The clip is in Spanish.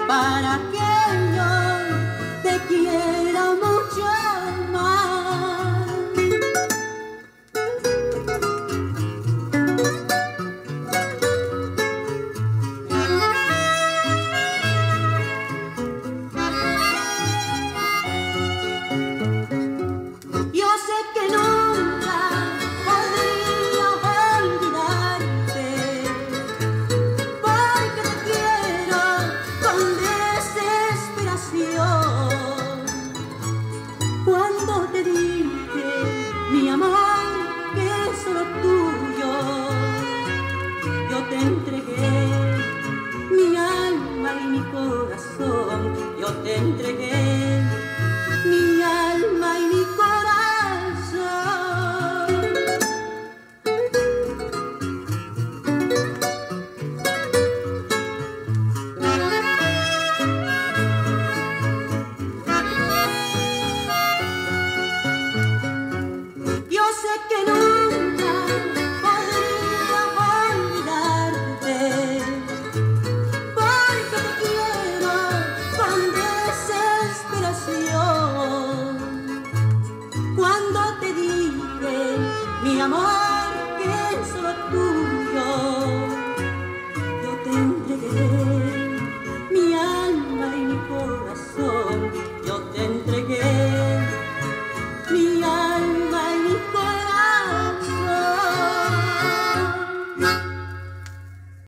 para que yo te quiera mucho más. Yo sé que nunca podría olvidarte, porque te quiero con desesperación. Cuando te dije, mi amor, que es solo tuyo, yo te entregué mi alma y mi corazón. Yo te entregué mi alma y mi corazón. Yo sé que nunca podría olvidarte, porque te quiero con desesperación. Cuando te dije, mi amor,